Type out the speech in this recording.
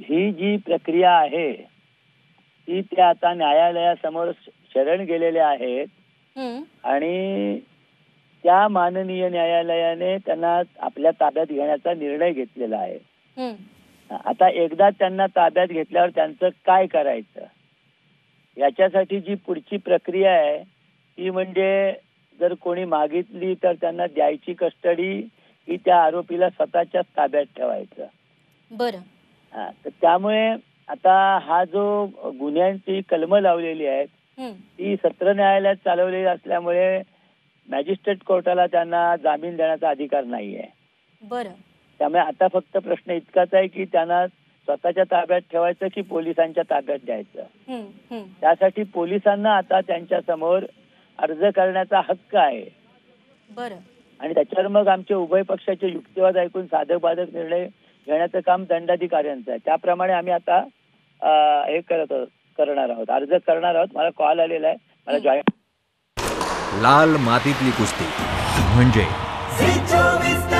ही जी प्रक्रिया आहे ती ते आता न्यायालयासमोर शरण गेलेले आहेत हं, आणि त्या माननीय न्यायालयाने त्यांना आपल्या ताब्यात घेण्याचा निर्णय घेतलेला आहे. हं. आता एकदा त्यांना ताब्यात घेतल्यावर त्यांचं काय करायचं याच्यासाठी जी पुढची प्रक्रिया आहे ती म्हणजे जर कोणी मागितली तर त्यांना द्यायची कस्टडी ही त्या आरोपीला स्वतःच्याच ताब्यात ठेवायचं. बरं. तर त्यामुळे आता हा जो गुन्ह्यांची कलमं लावलेली आहेत हं, ती सत्र न्यायालयात चालवलेली असल्यामुळे मॅजिस्ट्रेट कोर्टाला त्यांना जामीन देण्याचा अधिकार नाही आहे. बरं. त्यामुळे आता फक्त प्रश्न इतकाच आहे की त्यांना स्वतःच्या ताब्यात ठेवायचं की पोलिसांच्या ताब्यात द्यायचं. हं, हं. त्यासाठी पोलिसांना आता त्यांच्या समोर अर्ज करण्याचा हक्क आहे बरं. आणि त्याच्यावर मग आमचे उभय पक्षाचे युक्तिवाद ऐकून साधक बाधक निर्णय घेण्याचं काम दंडाधिकाऱ्यांचं आहे. त्याप्रमाणे आम्ही आता हे करणार आहोत, अर्ज करणार आहोत. मला कॉल आलेला आहे, मला जॉईन. लाल मातीतली कुस्ती म्हणजे